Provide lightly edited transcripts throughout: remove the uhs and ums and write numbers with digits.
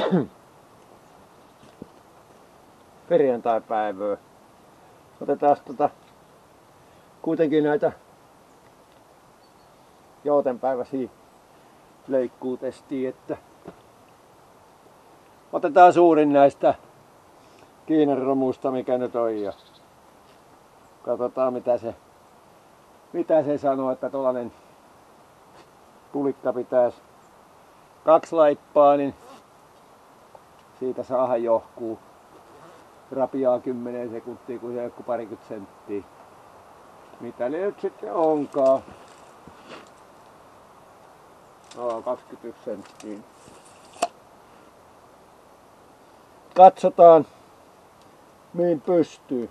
perjantaipäivää. Otetaan kuitenkin näitä joutenpäiväisiä leikkuutestiin, että otetaan suurin näistä Kiinan romusta, mikä nyt on, ja katsotaan mitä se sanoo, että tuollainen tulikka pitäisi 2 laippaa, niin siitä saadaan johkuu rapiaa 10 sekuntia, kun se joku parikymmentä senttiä. Mitä ne nyt sitten onkaan? 21 senttiä. Katsotaan, mihin pystyy.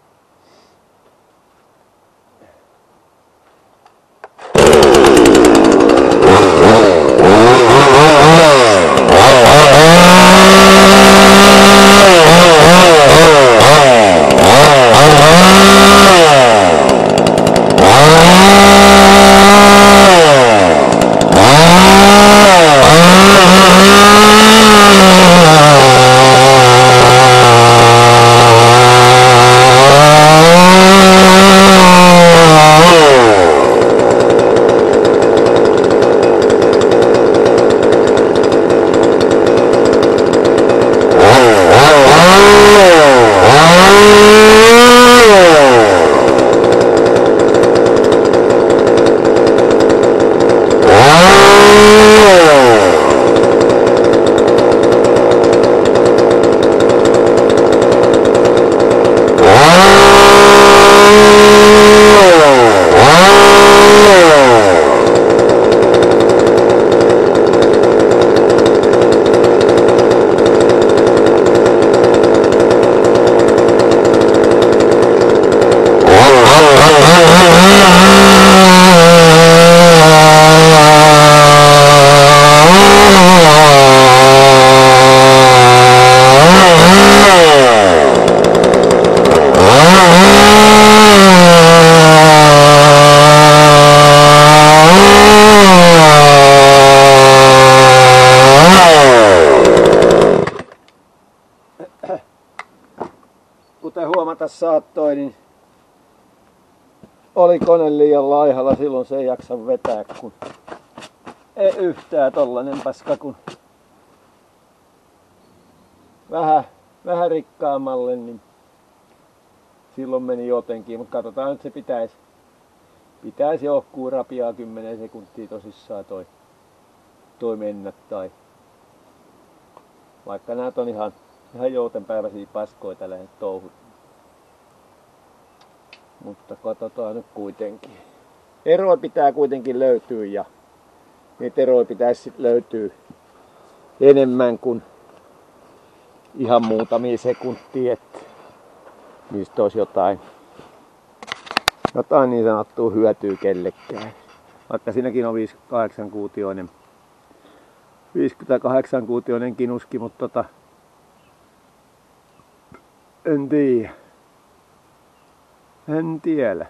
Kuten huomata saattoi, niin oli kone liian laihalla, silloin se ei jaksa vetää, kun ei yhtään tollanen paska, kun vähän rikkaammalle, niin silloin meni jotenkin, mutta katsotaan nyt, se pitäisi johkuu rapiaa 10 sekuntia tosissaan toi mennä, tai vaikka näet on ihan joutenpäiväisiä paskoja tällä touhut. Mutta katsotaan nyt kuitenkin. Eroja pitää kuitenkin löytyä, ja niitä eroja pitäisi löytyä enemmän kuin ihan muutamia sekuntia, että niistä olisi jotain niin sanottua hyötyä kellekään. Vaikka siinäkin on 58-kuutioinen kinuski, mutta en tiedä.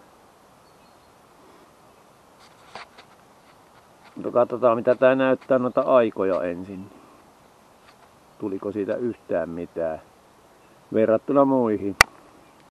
Mutta katsotaan, mitä tää näyttää noita aikoja ensin. Tuliko siitä yhtään mitään verrattuna muihin.